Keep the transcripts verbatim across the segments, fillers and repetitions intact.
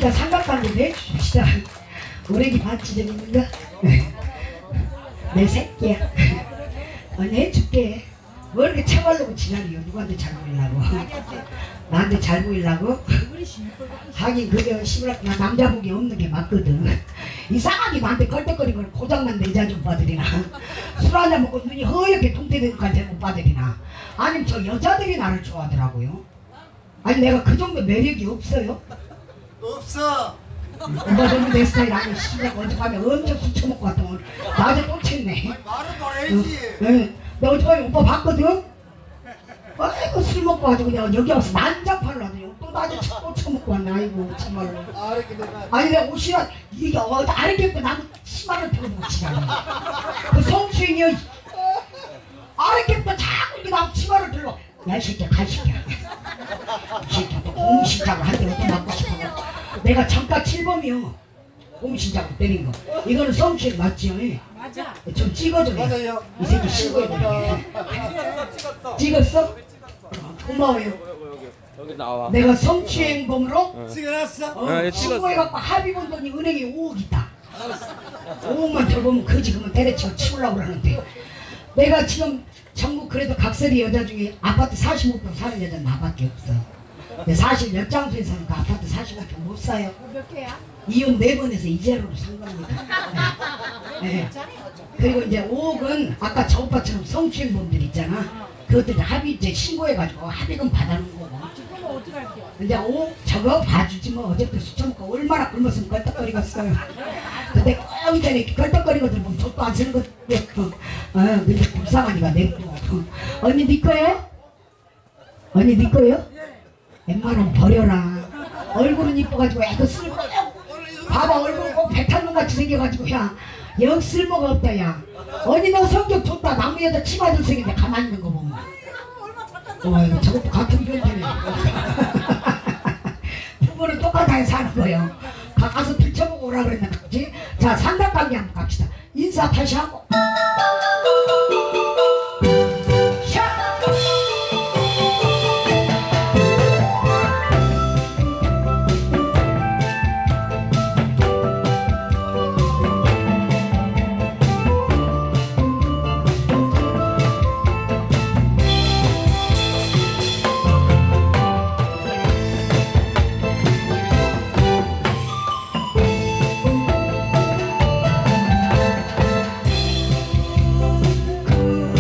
그러니까 삼각관계 내줍시다. 우리 집 반지 좀 있는가? 내 새끼야. 어, 내줄게. 뭐 이렇게 채발르고 지랄이요. 누구한테 잘 보이려고. 나한테 잘 보이려고? 하긴 그게 시부라 나 남자복이 없는 게 맞거든. 이상하게 나한테 걸떡거리는 걸 고장난 내 여자 좀 봐드리나. 술 한잔 먹고 눈이 허옇게 통태되는 것까지 못 봐드리나. 아니면 저 여자들이 나를 좋아하더라고요. 아니 내가 그 정도 매력이 없어요? 없어. 오빠 너무 내 스타일 아니 씨발 어젯밤에 엄청 술 처먹고 왔더만 낮에 또 챘네. 말은 말해야지. 응. 나 어젯밤에 오빠 봤거든? 아이고 술 먹고 가지고 그냥 여기 와서 난장판을 하더니 또 낮에 또 처먹고 왔네. 아이고 참말로. 아니 내가 옷이라 이게 어 아랫게 나무 치마를 들어보고 치라네. 그 성추행이여. 아랫게 자꾸 이렇게 나무 치마를 들어. 야 이 새끼야 갈 새끼야. 이 새끼야 또 공신작을 할 때 어떤 맞고 싶어. 내가 잠깐 칠범이요. 공신작을 때린 거. 이거는 성추행 맞지요? 맞아. 좀 찍어줘. 맞아요. 이 새끼 신고해버리게. 찍었어? 어, 고마워요. 여기 나와. 내가 성추행범으로 찍어놨어? 어, 네, 신고해갖고 합의 본 돈이 은행에 오억 있다. 오억만 더 보면 거지 그러면 때려치고 치우려고 그러는데 내가 지금 전국 그래도 각설이 여자 중에 아파트 사십오 평 사는 여자는 나밖에 없어. 근데 사실 몇 장소에 사니까 아파트 사십오 평 못 사요. 몇 개야? 이혼 네 번에서 이제로로 산 겁니다. 네. 네. 그리고 이제 오억은 아까 저 오빠처럼 성추행범들 있잖아. 그것들이 합의 이제 신고해가지고 합의금 받아놓은 거고. 지금은 어떻게 할게요? 근데 오억 저거 봐주지 뭐. 어제부터 술 처먹고 얼마나 굶었으면 걸떡거리겠어요. 근데 꼭 이제 이렇게 걸떡거리거든 보면 족도 안 쓰는 것도 어, 근데 불쌍하니까 냅둬. 어. 언니 네 거예요? 언니 네 거예요? 웬만하면 버려라. 얼굴은 이뻐가지고 애도 쓸모 봐봐 얼굴 꼭 백탈놈같이 생겨가지고 야 영 쓸모가 없다 야. 언니 너 성격 좋다. 나무 여자 치마들 생긴데 가만히 있는 거 보면 어 이거 저것도 같은 견태네. 부부는 똑같이 사는 거예요. 가서 들춰보고 오라 그랬나 그지? 자 삼각관계 한번 갑시다. 인사 다시 하고 그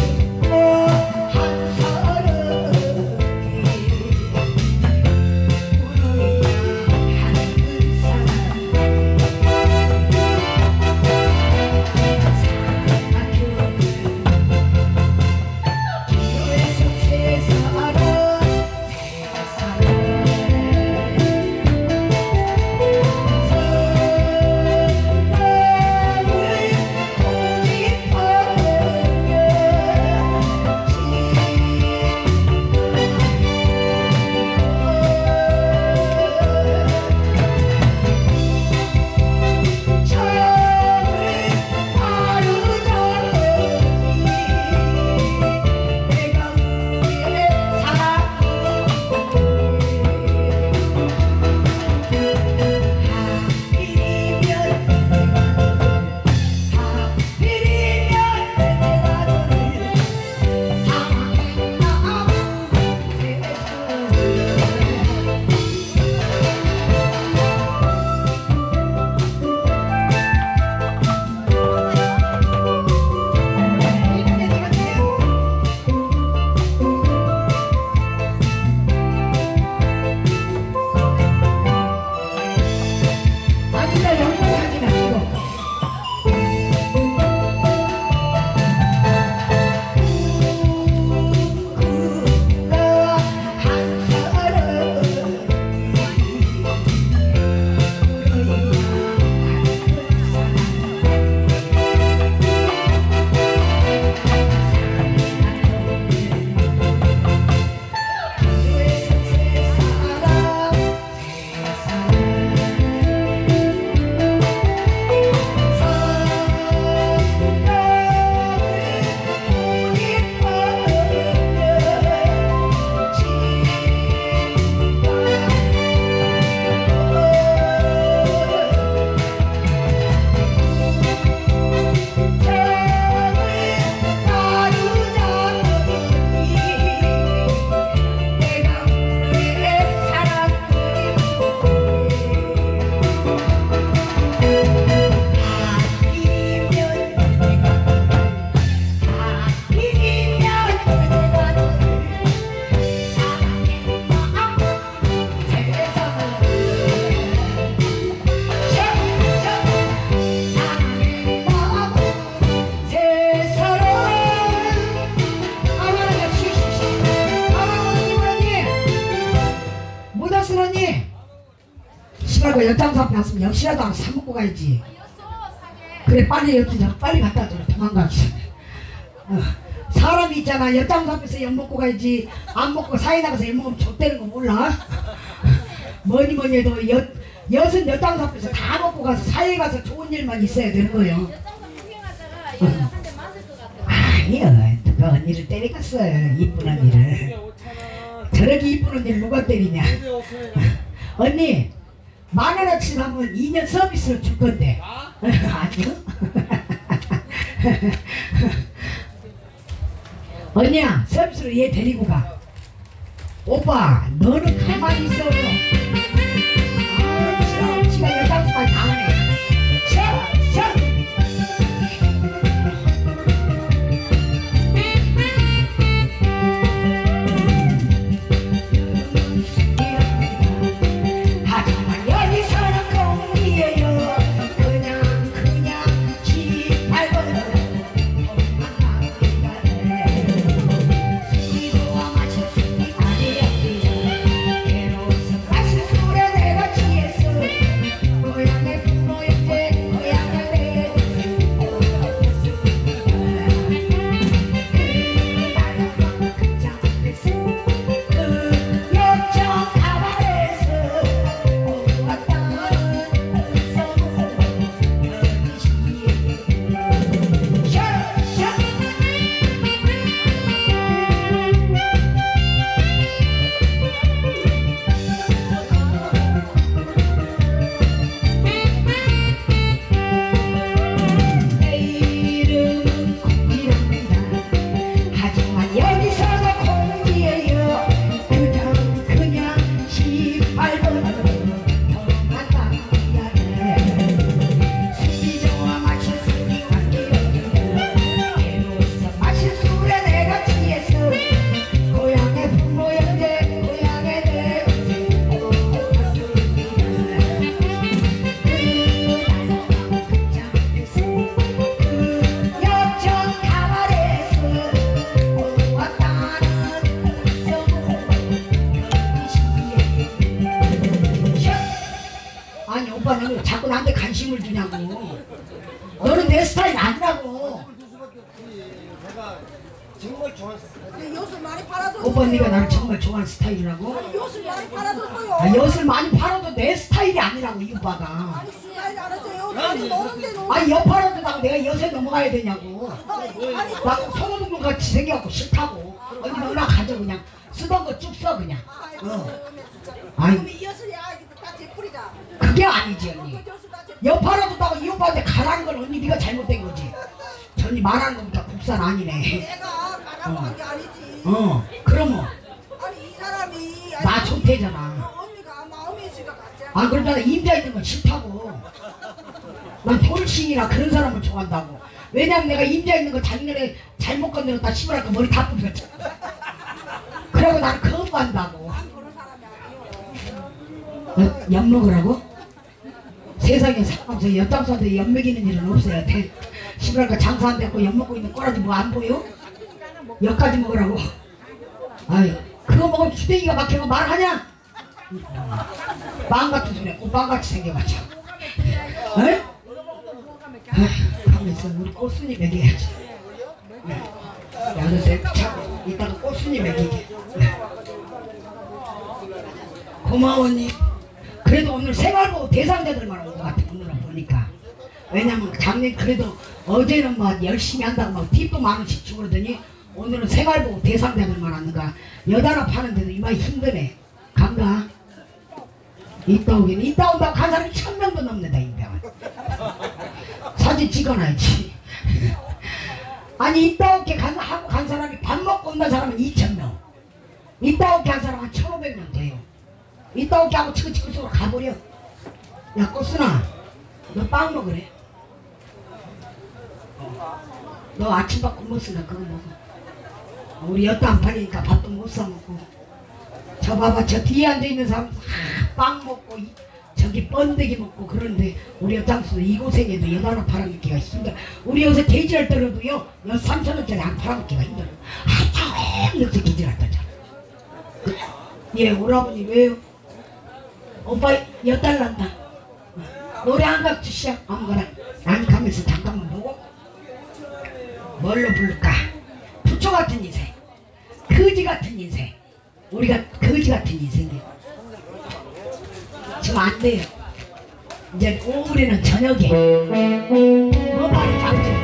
못 왔어 언니? 시발고 연장사 앞에 왔으면 역시라도 하나 사 먹고 가야지. 그래 빨리 여기서 빨리 갖다 줘. 도망가지. 어. 사람이 있잖아. 연장사 앞에서 엿 먹고 가야지. 안 먹고 사이 나가서 엿 먹으면 좆되는 거 몰라? 뭐니 뭐니 해도 여, 여섯 연장사 앞에서 다 먹고 가서 사이에 가서 좋은 일만 있어야 되는 거예요. 아니요. 누가 언니를 때리겠어요. 이쁜 언니를. 저렇게 이쁜 언니를 누가 때리냐. 언니 만원어치 하면 이 년 서비스로 줄 건데. 아니요. 언니야 서비스로 얘 데리고 가. 오빠 너는 가만히 있어. 아 지가 지가 열다섯까지 다 하네. 샤 샤. 하지만 여기서는 공기예요. 그냥 그냥 지 말고 자꾸 나한테 관심을 주냐고. 너는 내 스타일 아니라고. 내가 정말 좋아하는 스타일. 엿을 많이 팔아줬어요. 오빠 네가 나를 정말 좋아하는 스타일이라고? 아니 엿을 많이 팔아줬어요. 아, 엿을 많이 팔아도 내 스타일이 아니라고 이 오빠가. 아니 스타일 알았어요. 아니 노는데 노. 아니 엿 팔아준다고 내가 엿에 넘어가야 되냐고. 아니 나 손오동 같이 생겨갖고 싫다고. 언니 너나 가져 그냥. 쓰던 거 쭉 써 그냥. 어. 아니 그럼 이 엿을 야 다 제풀이자. 그게 아니지 언니. 그 엿을 다 제풀. 엿 팔아준다고 이 오빠한테 가라는 건 언니 네가 잘못된 거지. 전이 말하는 거보다 국산 아니네. 내가 가라고 한 게 아니지. 어 그럼 뭐. 아니 이 사람이 아니, 나 좋대잖아. 어, 언니가 마음이 있으니까 같이. 아 그러잖아. 임자 있는 건 싫다고. 난 돌싱이라 그런 사람을 좋아한다고. 왜냐면 내가 임자 있는 거 작년에 잘못 건드렸다 시부랄까 머리 다 부러졌잖아. 그러고 나는 거부한다고. 난 그런 사람이 아니요. 어, 엿 먹으라고? 세상에 상관없어. 엿장수한테 엿 먹이는 일은 없어요. 대, 시부랄까 장사 안 됐고 엿 먹고 있는 꼬라지 뭐 안 보여? 엿까지 먹으라고? 아유 그거 먹으면 주댕이가 막혀서 말하냐? 빵 같은 소리야. 꽃빵같이 생겨가지고. 에? 가만있어. 우리 꽃순이 먹여야지. 야너내 자꾸 이따가 꽃순이 먹이게. 고마워 언니. 그래도 오늘 생활보호 대상자들만 온 것 같아. 오늘은 보니까. 왜냐면 작년 그래도 어제는 막 열심히 한다고 막 팁도 만 원씩 주고 그러더니 오늘은 생활보호 대상자들만 왔는가. 여자나 파는데도 이마이 힘드네. 간가? 이따 오긴 이따 온다고 간 사람이 천 명도 넘는다 인병은. 사진 찍어놔야지. 아니 이따 오게 간, 하고 간 사람이 밥 먹고 온다는 사람은 이천 명. 이따 오게 한 사람은 천오백 명 돼요. 이따 오게 하고 치크치크 속으로 가버려. 야 꽃순아 너 빵 먹으래. 너 아침밥 굶었으니까 그거 먹어. 우리 엿도 안 팔리니까 밥도 못 사 먹고. 저 봐봐 저 뒤에 앉아있는 사람 다 빵 먹고 이, 저기 번데기 먹고 그러는데 우리 엿장수 이 고생에도 엿 하나 팔아먹기가 힘들어. 우리 여기서 돼지를 떨어도요 엿 삼천 원짜리 안 팔아먹기가 힘들어. 아따 여기서 돼지를 떨잖아. 그, 예 오라버니 왜요? 오빠 여달란다. 노래 한 각 주시오. 아무거나. 안 가면서 잠깐만 보고. 뭘로 부를까? 부처 같은 인생, 거지 같은 인생. 우리가 거지 같은 인생이에요. 지금 안 돼요. 이제 오후에는 저녁에 뭐 말인지 알지?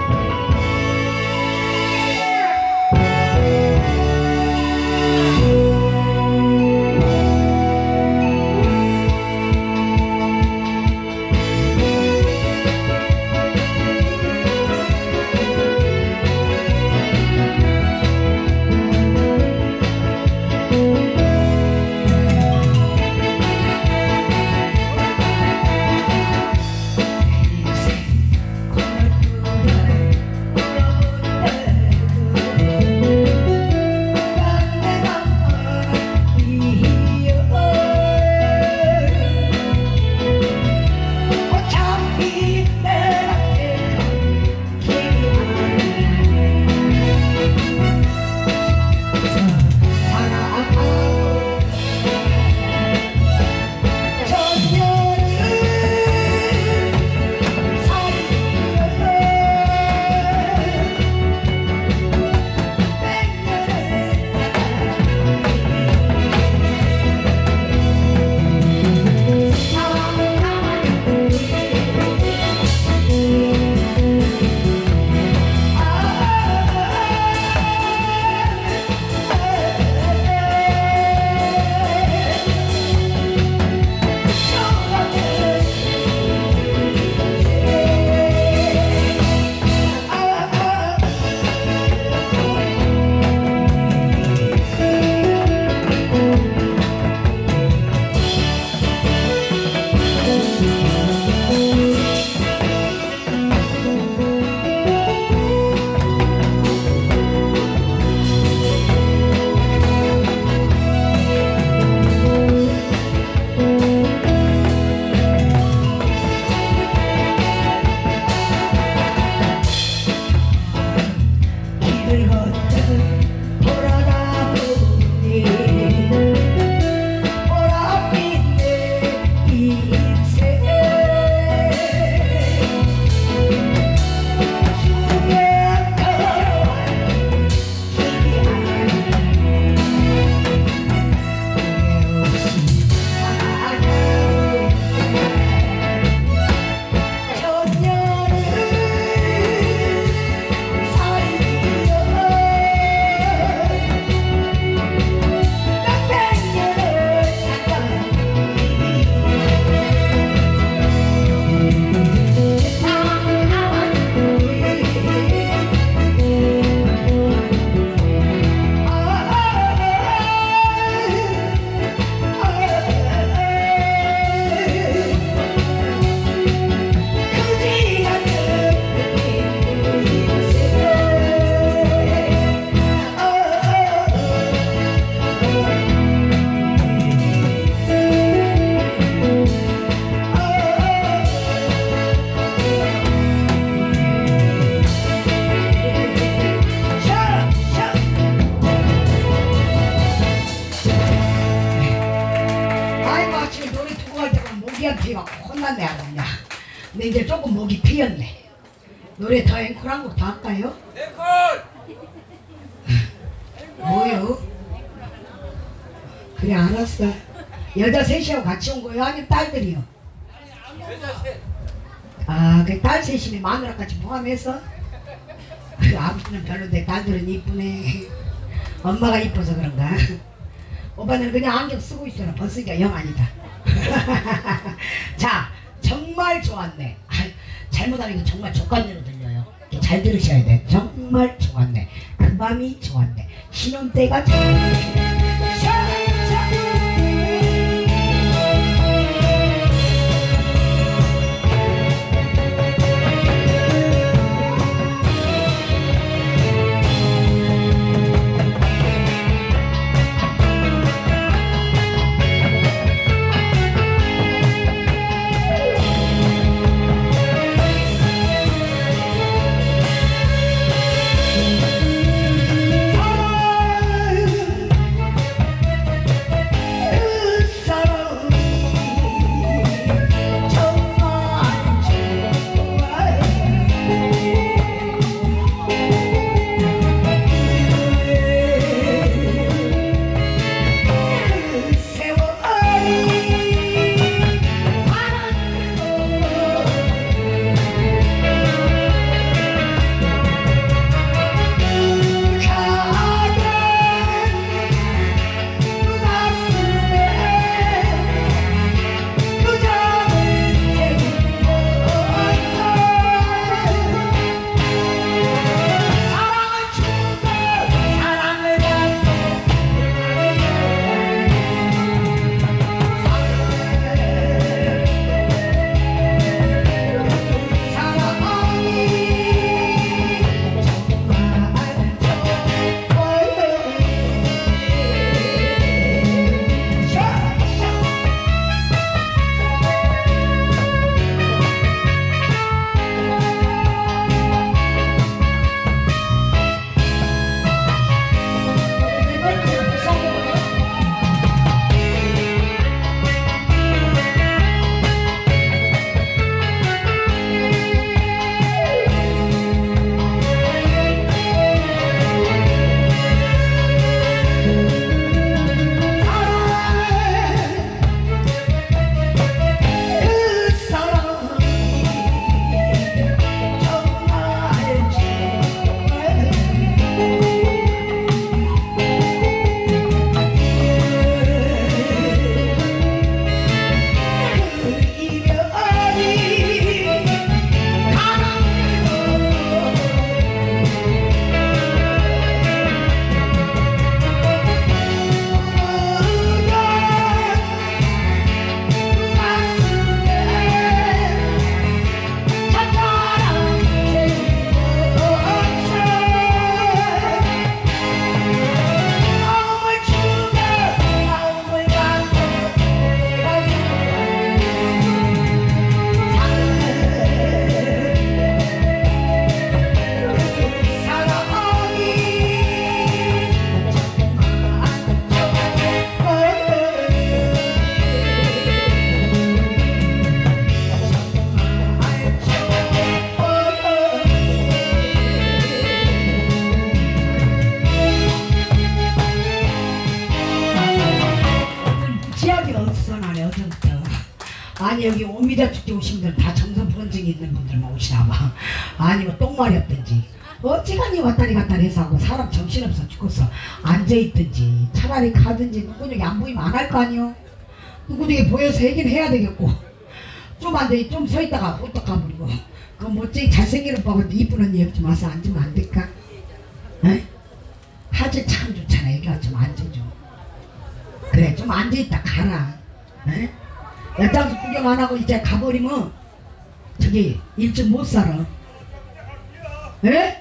피가 혼났네 안 혼나. 근데 이제 조금 목이 트였네. 노래 더 앵콜 한 곡 더 할까요? 앵콜! 뭐요? 그래 알았어. 여자 셋이하고 같이 온 거예요? 아니면 딸들이요? 여자 셋. 아, 그 딸 셋이면 마누라까지 포함해서? 그 아버지는 별로인데 딸들은 이쁘네. 엄마가 이뻐서 그런가? 오빠는 그냥 안경 쓰고 있어라. 벗으니까 영 아니다. 자, 정말 좋았네. 아, 잘못하면 이거 정말 족간대로 들려요. 잘 들으셔야 돼. 정말 좋았네. 그 밤이 좋았네. 신혼 때가 좋았네. 샤, 샤. 만에 어제부터. 아니 여기 오미자 축제 오신 분들 다 정선 불원증이 있는 분들만 오시나 봐. 아니 뭐 똥말이 없든지 어찌간히 왔다리 갔다리 해서 하고 사람 정신없어 죽겠어 앉아있든지 차라리 가든지 누구에게 안 보이면 안 할 거 아니요. 누구에게 보여서 얘기는 해야 되겠고 좀 앉아 좀 서 있다가 후딱 가버리고 그 멋쟁이 잘생긴 오빠가 이쁜 언니 옆 좀 와서 앉으면 안 될까? 에? 하지 참 좋잖아. 여기가 좀 앉아줘. 그래 좀 앉아있다 가라. 에? 연장수 구경 안 하고 이제 가버리면 저기 일찍 못 살아. 에?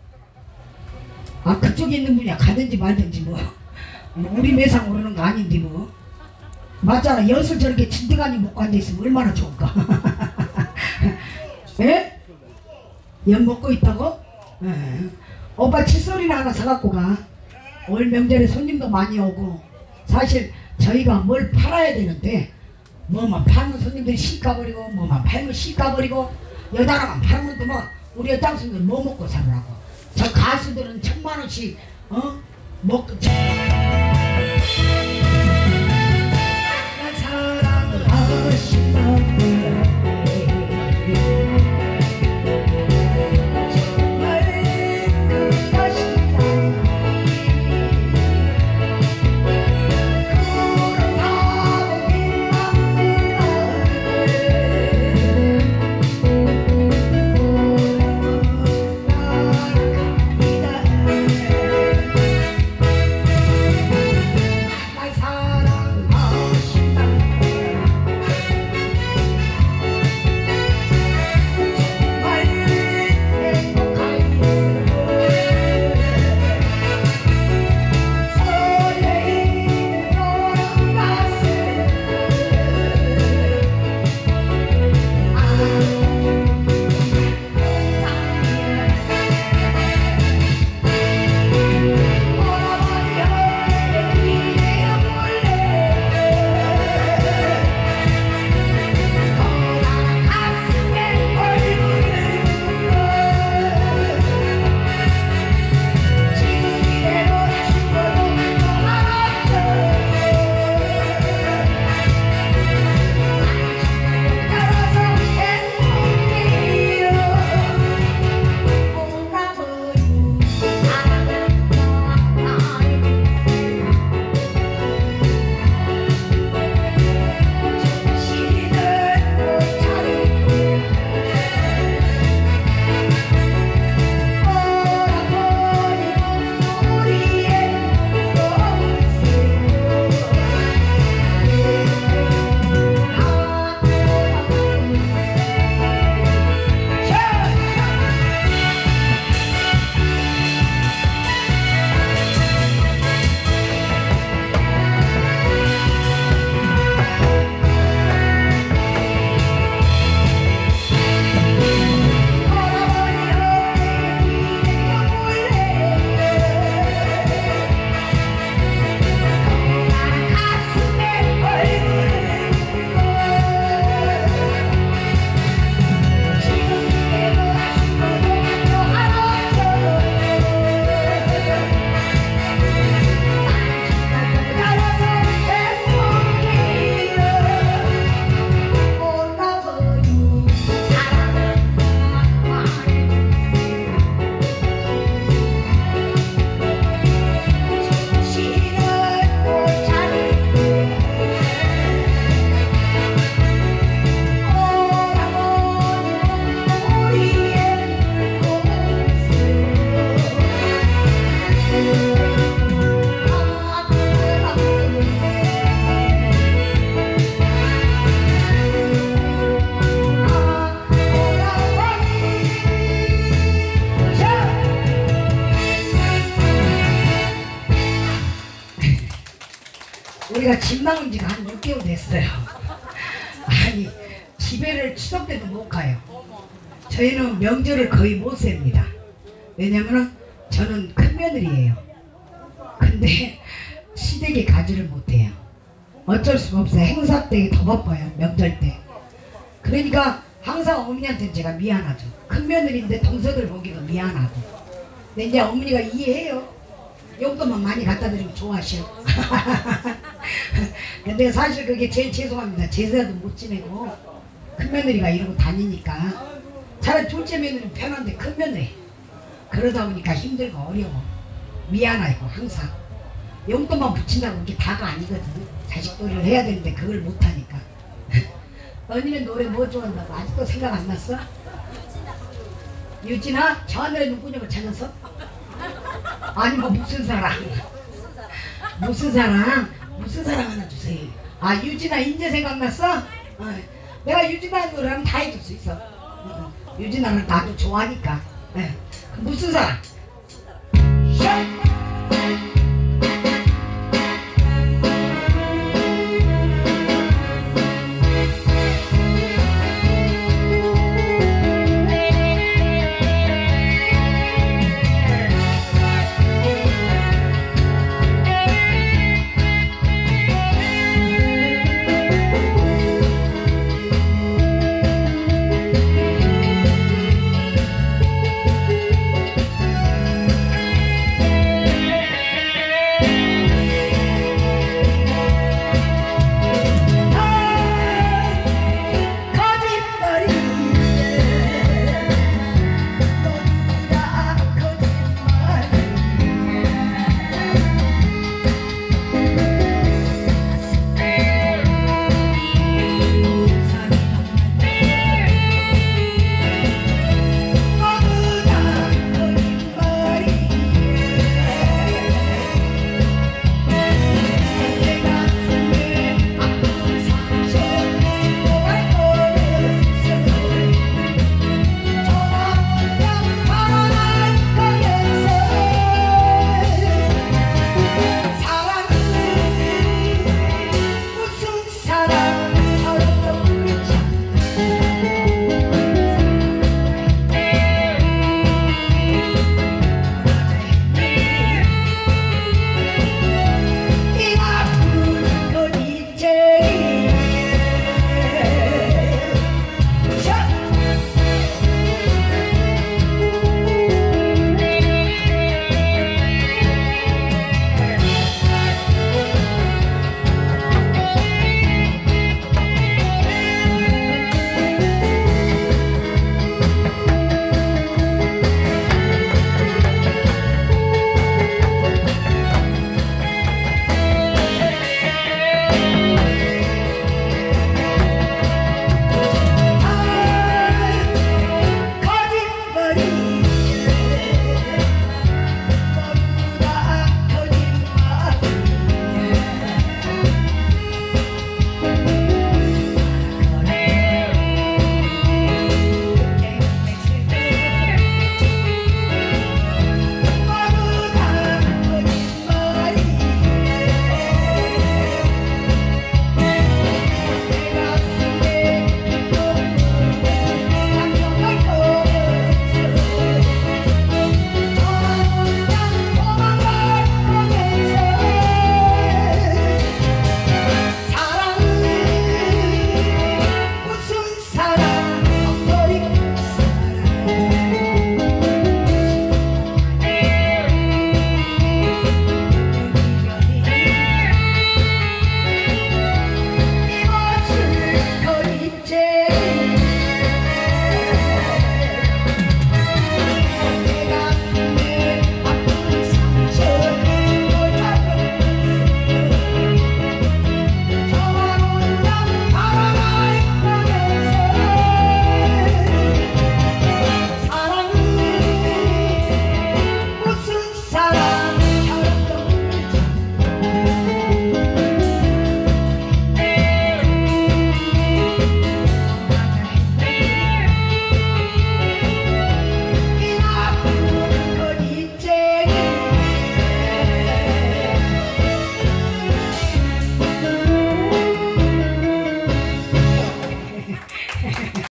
아 그쪽에 있는 분이야. 가든지 말든지 뭐, 뭐 우리 매상 오르는 거 아닌데 뭐. 맞잖아. 엿을 저렇게 진드가니 먹고 앉아있으면 얼마나 좋을까. 에? 엿 먹고 있다고? 에. 오빠 칫솔이나 하나 사갖고 가. 올 명절에 손님도 많이 오고 사실 저희가 뭘 팔아야 되는데 뭐만 팔면 손님들이 시가버리고 뭐만 팔면 시가버리고 여자라만 팔면 또 뭐 우리 여장수들 뭐 먹고 살으라고. 저 가수들은 천만원씩 어? 먹고 난 사랑하고 싶었는데 우리가 집 나온 지가 한 육 개월 됐어요. 아니 집에를 추석 때도 못 가요. 저희는 명절을 거의 못 셉니다. 왜냐면은 저는 큰 며느리예요. 근데 시댁에 가지를 못해요. 어쩔 수가 없어요. 행사 때 더 바빠요. 명절 때. 그러니까 항상 어머니한테는 제가 미안하죠. 큰 며느리인데 동서들 보기도 미안하고. 근데 이제 어머니가 이해해요. 용돈만 많이 갖다 드리면 좋아하셔. 근데 사실 그게 제일 죄송합니다. 제사도 못 지내고 큰 며느리가 이러고 다니니까 차라리 둘째 며느리는 편한데 큰 며느리 그러다 보니까 힘들고 어려워. 미안하고 항상 용돈만 붙인다고 이게 다가 아니거든. 자식돌이를 해야 되는데 그걸 못하니까. 언니는 노래 뭐 좋아한다고 아직도 생각 안 났어? 유진아? 저 하늘에 눈구녕을 찾아서? 아니 뭐 무슨 사랑? 무슨 사랑? 무슨 사랑 하나 주세요. 아 유진아 인제 생각났어? 어. 내가 유진아 노래하면 다 해줄 수 있어. 어. 유진아는 나도 좋아하니까. 네. 무슨 사랑? 샤!